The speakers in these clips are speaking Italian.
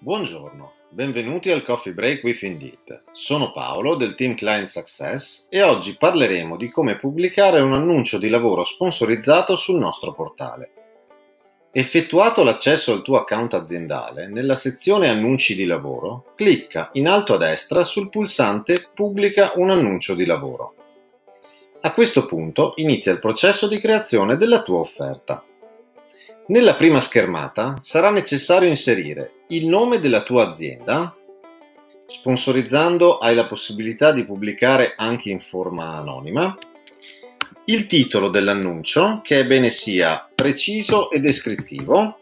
Buongiorno, benvenuti al Coffee Break with Indeed. Sono Paolo del team Client Success e oggi parleremo di come pubblicare un annuncio di lavoro sponsorizzato sul nostro portale. Effettuato l'accesso al tuo account aziendale, nella sezione Annunci di lavoro, clicca in alto a destra sul pulsante Pubblica un annuncio di lavoro. A questo punto inizia il processo di creazione della tua offerta. Nella prima schermata sarà necessario inserire il nome della tua azienda. Sponsorizzando hai la possibilità di pubblicare anche in forma anonima. Il titolo dell'annuncio, che è bene sia preciso e descrittivo.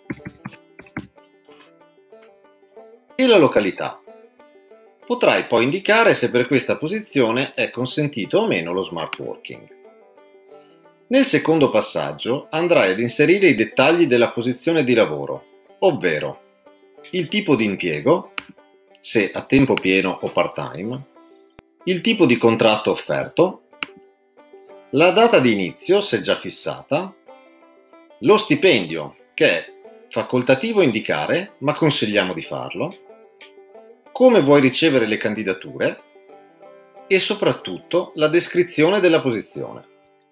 E la località. Potrai poi indicare se per questa posizione è consentito o meno lo smart working. Nel secondo passaggio andrai ad inserire i dettagli della posizione di lavoro, ovvero il tipo di impiego, se a tempo pieno o part-time, il tipo di contratto offerto, la data di inizio, se già fissata, lo stipendio, che è facoltativo indicare, ma consigliamo di farlo, come vuoi ricevere le candidature e soprattutto la descrizione della posizione.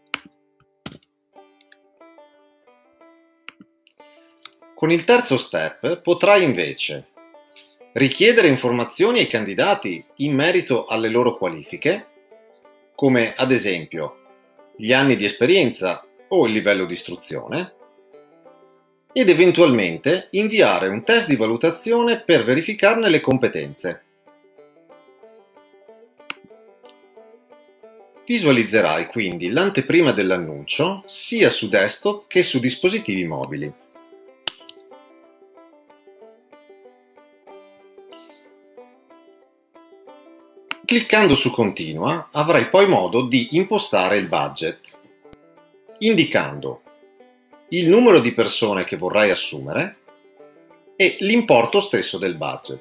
Con il terzo step potrai invece richiedere informazioni ai candidati in merito alle loro qualifiche, come ad esempio gli anni di esperienza o il livello di istruzione, ed eventualmente inviare un test di valutazione per verificarne le competenze. Visualizzerai quindi l'anteprima dell'annuncio sia su desktop che su dispositivi mobili. Cliccando su Continua avrai poi modo di impostare il budget, indicando il numero di persone che vorrai assumere e l'importo stesso del budget.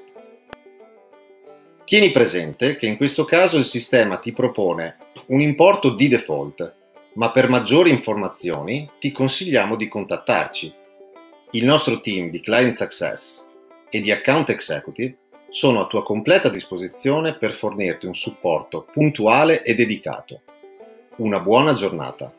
Tieni presente che in questo caso il sistema ti propone un importo di default, ma per maggiori informazioni ti consigliamo di contattarci. Il nostro team di Client Success e di Account Executive sono a tua completa disposizione per fornirti un supporto puntuale e dedicato. Una buona giornata.